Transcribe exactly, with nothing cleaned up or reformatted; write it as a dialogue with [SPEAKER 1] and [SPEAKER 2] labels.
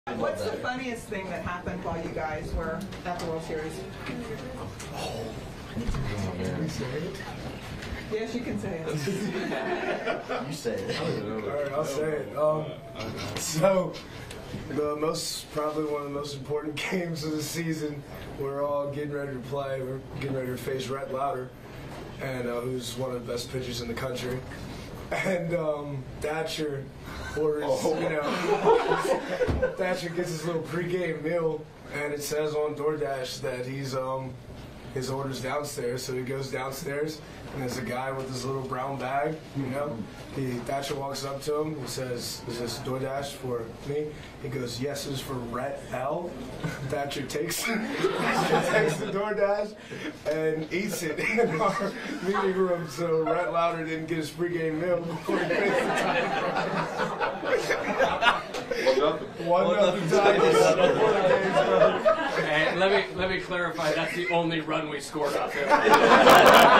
[SPEAKER 1] What's the funniest thing that happened while you guys were at the World Series?
[SPEAKER 2] Oh,
[SPEAKER 3] Can we say it?
[SPEAKER 1] Yes, you can say it.
[SPEAKER 2] You say it.
[SPEAKER 3] All right, I'll say it. Um, so, the most, probably one of the most important games of the season, we're all getting ready to play. We're getting ready to face Rhett Lowder, and uh, who's one of the best pitchers in the country. And um, Thatcher orders, oh. you know, Thatcher gets his little pregame meal, and it says on DoorDash that he's um, his order's downstairs. So he goes downstairs, and there's a guy with his little brown bag. You know, he Thatcher walks up to him. He says, "Is this DoorDash for me?" He goes, "Yes, it's for Rhett L." Thatcher takes Thatcher takes the DoorDash and eats it in our meeting room. So Rhett Lowder didn't get his pregame meal before he faced the Tigers. One nothing Tigers before the game started.
[SPEAKER 4] And let me let me clarify. That's the only run we scored off it.